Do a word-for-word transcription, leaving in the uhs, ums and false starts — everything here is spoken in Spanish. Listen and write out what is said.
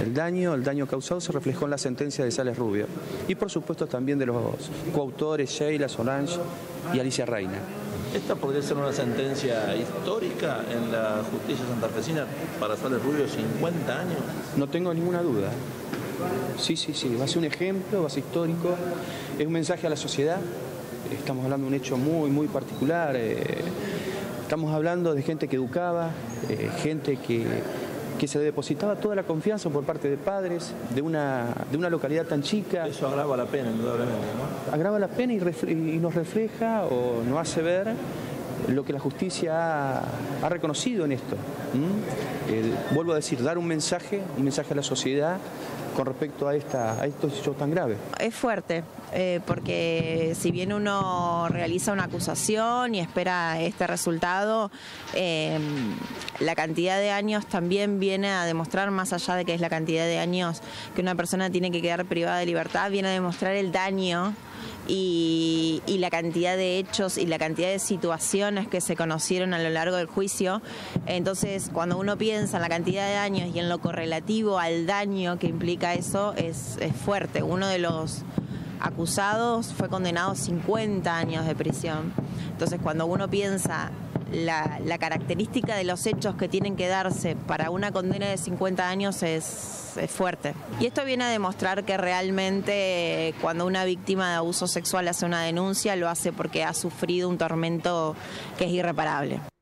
El daño, el daño causado se reflejó en la sentencia de Sales Rubio y por supuesto también de los coautores Sheila, Solange y Alicia Reina. ¿Esta podría ser una sentencia histórica en la justicia santafesina para Sales Rubio, cincuenta años? No tengo ninguna duda. Sí, sí, sí, va a ser un ejemplo, va a ser histórico, es un mensaje a la sociedad, estamos hablando de un hecho muy, muy particular, eh, estamos hablando de gente que educaba, eh, gente que, que se depositaba toda la confianza por parte de padres, de una, de una localidad tan chica. Eso agrava la pena, indudablemente, ¿no? Agrava la pena y, y nos refleja o nos hace ver lo que la justicia ha, ha reconocido en esto. ¿Mm? Eh, vuelvo a decir, dar un mensaje, un mensaje a la sociedad con respecto a, esta, a estos hechos tan graves. Es fuerte, eh, porque si bien uno realiza una acusación y espera este resultado, eh, la cantidad de años también viene a demostrar, más allá de que es la cantidad de años que una persona tiene que quedar privada de libertad, viene a demostrar el daño y, y la cantidad de hechos y la cantidad de situaciones que se conocieron a lo largo del juicio. Entonces, cuando uno piensa en la cantidad de años y en lo correlativo al daño que implica eso, es, es fuerte. Uno de los acusados fue condenado a cincuenta años de prisión. Entonces, cuando uno piensa la, la característica de los hechos que tienen que darse para una condena de cincuenta años es, es fuerte. Y esto viene a demostrar que realmente cuando una víctima de abuso sexual hace una denuncia, lo hace porque ha sufrido un tormento que es irreparable.